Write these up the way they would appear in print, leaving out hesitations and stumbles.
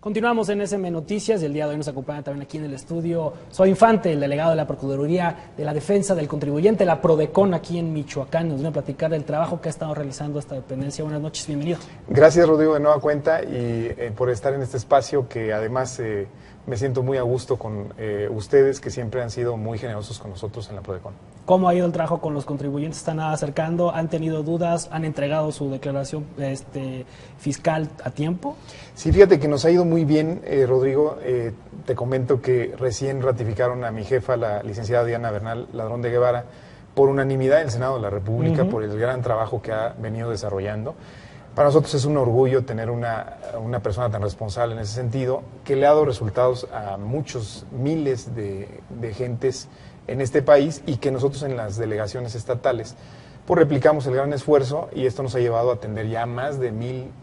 Continuamos en SM Noticias y el día de hoy nos acompaña también aquí en el estudio Zoe Infante, el delegado de la Procuraduría de la Defensa del Contribuyente, la PRODECON aquí en Michoacán. Nos viene a platicar del trabajo que ha estado realizando esta dependencia. Buenas noches, bienvenido. Gracias, Rodrigo, de nueva cuenta y por estar en este espacio que además me siento muy a gusto con ustedes que siempre han sido muy generosos con nosotros en la PRODECON. ¿Cómo ha ido el trabajo con los contribuyentes? ¿Están acercando? ¿Han tenido dudas? ¿Han entregado su declaración fiscal a tiempo? Sí, fíjate que nos ha ido muy bien, Rodrigo. Te comento que recién ratificaron a mi jefa, la licenciada Diana Bernal Ladrón de Guevara, por unanimidad en el Senado de la República, por el gran trabajo que ha venido desarrollando. Para nosotros es un orgullo tener una persona tan responsable en ese sentido, que le ha dado resultados a muchos miles de gentes en este país y que nosotros en las delegaciones estatales pues replicamos el gran esfuerzo y esto nos ha llevado a atender ya más de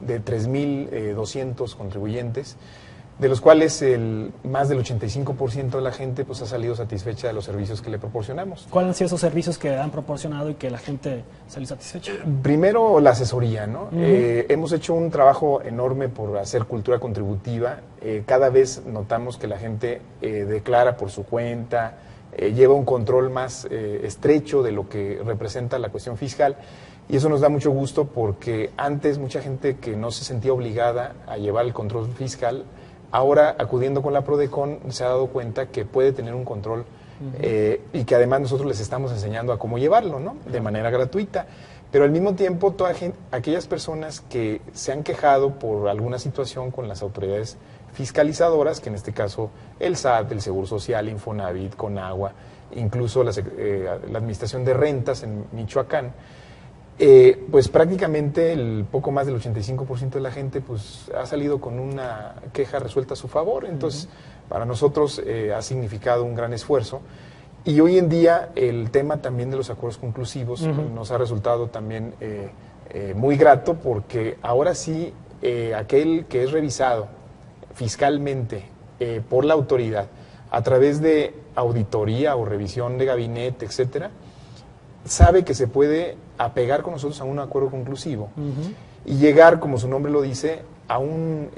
3.200 contribuyentes, de los cuales más del 85% de la gente pues ha salido satisfecha de los servicios que le proporcionamos. ¿Cuáles han sido esos servicios que han proporcionado y que la gente salió satisfecha? Primero, la asesoría, ¿no? Hemos hecho un trabajo enorme por hacer cultura contributiva. Cada vez notamos que la gente declara por su cuenta, lleva un control más estrecho de lo que representa la cuestión fiscal. Y eso nos da mucho gusto porque antes mucha gente que no se sentía obligada a llevar el control fiscal, ahora, acudiendo con la PRODECON, se ha dado cuenta que puede tener un control y que además nosotros les estamos enseñando a cómo llevarlo, ¿no? De manera gratuita. Pero al mismo tiempo, aquellas personas que se han quejado por alguna situación con las autoridades fiscalizadoras, que en este caso el SAT, el Seguro Social, Infonavit, Conagua, incluso la Administración de Rentas en Michoacán, pues prácticamente el poco más del 85% de la gente pues ha salido con una queja resuelta a su favor. Entonces, para nosotros ha significado un gran esfuerzo. Y hoy en día el tema también de los acuerdos conclusivos nos ha resultado también muy grato porque ahora sí aquel que es revisado fiscalmente por la autoridad a través de auditoría o revisión de gabinete, etcétera, sabe que se puede apegar con nosotros a un acuerdo conclusivo y llegar, como su nombre lo dice, a un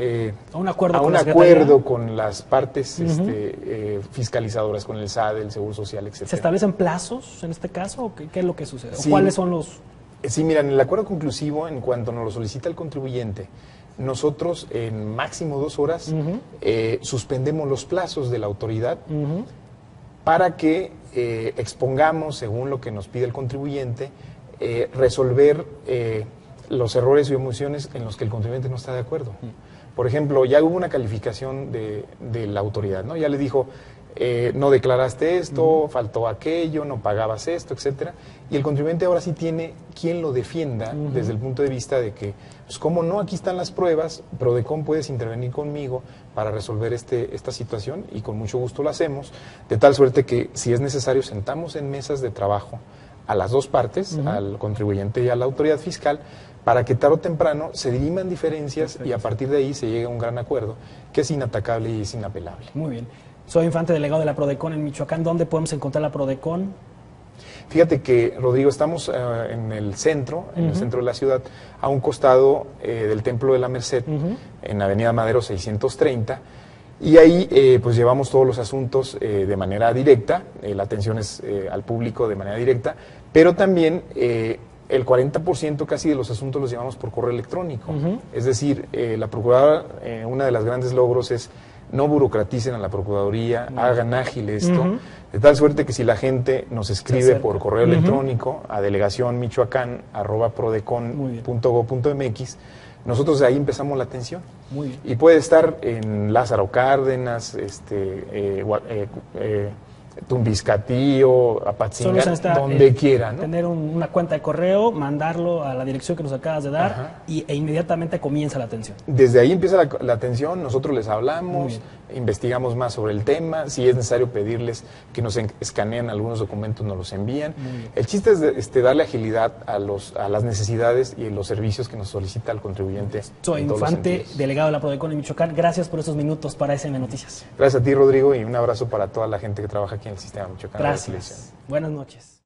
acuerdo con las partes fiscalizadoras, con el SAT, el Seguro Social, etc. ¿Se establecen plazos en este caso o qué es lo que sucede? Sí, ¿cuáles son los...? Sí, mira, en el acuerdo conclusivo, en cuanto nos lo solicita el contribuyente, nosotros en máximo 2 horas suspendemos los plazos de la autoridad para que expongamos, según lo que nos pide el contribuyente, resolver los errores y omisiones en los que el contribuyente no está de acuerdo. Por ejemplo, ya hubo una calificación de la autoridad, ¿no? Ya le dijo, no declaraste esto, faltó aquello, no pagabas esto, etcétera. Y el contribuyente ahora sí tiene quien lo defienda desde el punto de vista de que, pues cómo no, aquí están las pruebas, PRODECON puedes intervenir conmigo para resolver esta situación y con mucho gusto lo hacemos, de tal suerte que si es necesario sentamos en mesas de trabajo a las dos partes, al contribuyente y a la autoridad fiscal, para que tarde o temprano se diriman diferencias y a partir de ahí se llegue a un gran acuerdo que es inatacable y es inapelable. Muy bien. Soy Infante, delegado de la PRODECON en Michoacán. ¿Dónde podemos encontrar la PRODECON? Fíjate que, Rodrigo, estamos en el centro de la ciudad, a un costado del Templo de la Merced, en Avenida Madero 630, y ahí pues llevamos todos los asuntos de manera directa, la atención es al público de manera directa, pero también el 40% casi de los asuntos los llevamos por correo electrónico. Es decir, la Procuradora, una de las grandes logros es no burocraticen a la Procuraduría, hagan ágil esto, de tal suerte que si la gente nos escribe por correo electrónico a delegación@prodecon.gov.mx, nosotros de ahí empezamos la atención. Muy bien. Y puede estar en Lázaro Cárdenas, Tumbiscatío, Apatzinga, donde quiera, ¿no? Tener una cuenta de correo, mandarlo a la dirección que nos acabas de dar e inmediatamente comienza la atención. Desde ahí empieza la atención, nosotros les hablamos, investigamos más sobre el tema, si es necesario pedirles que nos escaneen algunos documentos, nos los envían. El chiste es darle agilidad a las necesidades y los servicios que nos solicita el contribuyente. Soy Infante, delegado de la PRODECON en Michoacán. Gracias por esos minutos para SM Noticias. Gracias a ti, Rodrigo, y un abrazo para toda la gente que trabaja aquí en el sistema Michoacán. Gracias. Buenas noches.